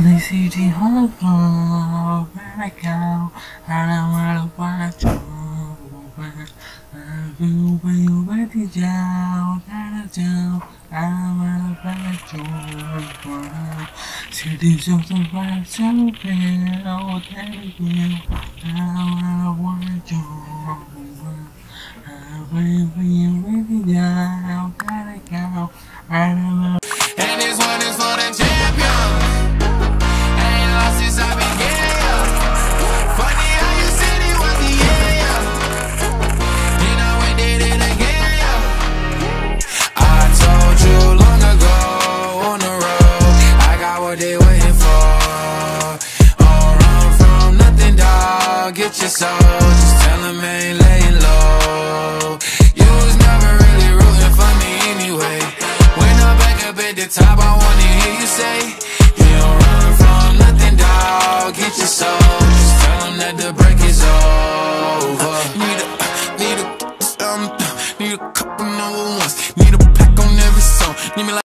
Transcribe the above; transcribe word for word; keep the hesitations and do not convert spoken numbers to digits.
the city hall, where I go, I don't wanna watch you. I feel when you're ready down, gotta do, I don't wanna watch you. City's just a right so real, that you, I don't wanna watch you. I feel when you're ready down, gotta go, I don't wanna. And this one is for the champion. Ain't lost since I began. Funny how you said it was the end. Then I went did it again. I told you long ago on the road, I got what they waiting for. Don't run from nothing, dog. Get your soul. Just tell them ain't laying low. You was never really rooting for me anyway. When I'm back up at the top, I wanna hear you say, you don't run from nothing, dog. Get your soul. Just tell them that the break is over. Need a, need a, um, need a couple number ones. Need a pack on every song. Need me like